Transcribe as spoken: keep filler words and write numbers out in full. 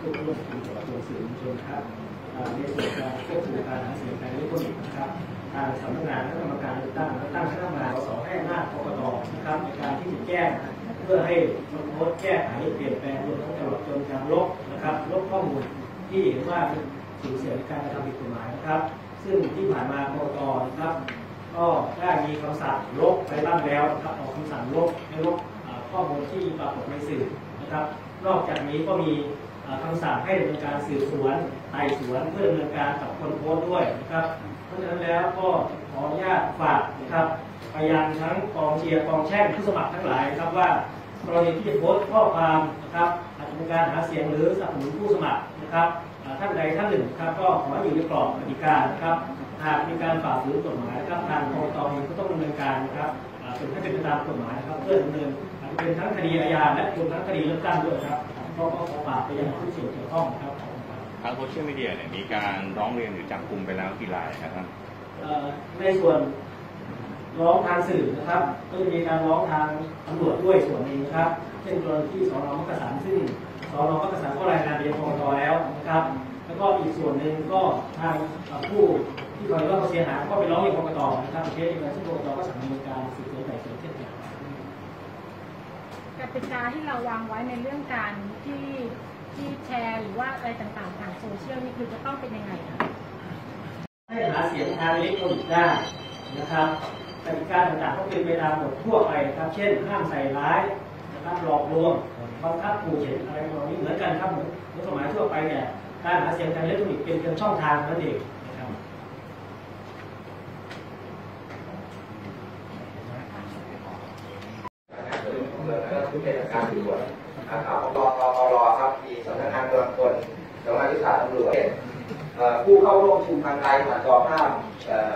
ผู้ร่วมกิจกรรมสื่อมวลชนครับในส่วนการควบคุมการหาเสียงทางอิเล็กทรอนิกส์นะครับทางสำนักงานคณะกรรมการเลือกตั้งตั้งคณะกรรมการสให้อำนาจกกตนะครับในการที่จะแจ้งเพื่อให้คนโพสต์แก้ไขเปลี่ยนแปลงรวมทั้งตลอดจนการลบนะครับลบข้อมูลที่เห็นว่าสูญเสียในการกระทำผิดกฎหมายนะครับซึ่งที่ผ่านมากกตนะครับก็ได้มีคำสั่งลบไปบ้างแล้วนะครับออกคำสั่งลบให้ลบข้อมูลที่ปรากฏในสื่อนะครับนอกจากนี้ก็มีคำสั่งให้ดำเนินการสืบสวนไต่สวนเพื่อดำเนินการกับคนโพสต์ด้วยนะครับเพราะฉะนั้นแล้วก็ขออนุญาตฝากนะครับไปยังทั้งกองเชียร์กองแช่งผู้สมัครทั้งหลายนะครับว่ากรณีที่จะโพสต์ข้อความนะครับอาจจะเป็นการหาเสียงหรือสนับสนุนผู้สมัครนะครับท่านใดท่านหนึ่งครับก็ขออยู่ในกรอบกติกานะครับหากมีการฝ่าฝืนกฎหมายนะครับทางกกตเองก็ต้องดำเนินการนะครับเป็นให้เป็นไปตามกฎหมายนะครับเพื่อดำเนินอาจจะเป็นทั้งคดีอาญาและรวมทั้งคดีเลือกตั้งด้วยครับก็ขอฝากไปยังผู้เกี่ยวข้องครับทางโซเชียลมีเดียเนี่ยมีการร้องเรียนหรือจับกุมไปแล้วกี่รายนะครับในส่วนร้องทางสื่อนะครับก็จะมีการร้องทางตำรวจด้วยส่วนนี้นะครับเช่นกรณีที่สน.มักกะสันซึ่งสน.มักกะสันก็รายงานไปยังกกตแล้วนะครับแล้วก็อีกส่วนหนึ่งก็ทางผู้ที่กรณีว่าเขาเสียหายก็ไปร้องยังกกตนะครับเคสเดียวกันที่กกตก็สั่งดำเนินการสืบสวนไต่สวนเช่นกันกติกาที่เราวางไว้ในเรื่องการที่ที่แชร์หรือว่าอะไรต่างๆทางโซเชียลนี่คือจะต้องเป็นยังไงคะให้หาเสียงทางอิเล็กทรอนิกส์ได้นะครับกติกาต่างๆก็เป็นไปตามกฎทั่วไปครับเช่นห้ามใส่ร้ายนะครับหลอกลวงบังคับขู่เข็นอะไรพวกนี้เหมือนกันครับเหมือนกฎหมายทั่วไปเนี่ยการหาเสียงทางอิเล็กทรอนิกส์เป็นเพียงช่องทางนั่นเองนะครับผู้เป็นการตรวจข่าวของรอรอรอครับมีสำนักงานกำลังพลสำนักงานยุทธศาสตร์ตำรวจผู้เข้าร่วมชุมทางไกลผ่านจอภาพ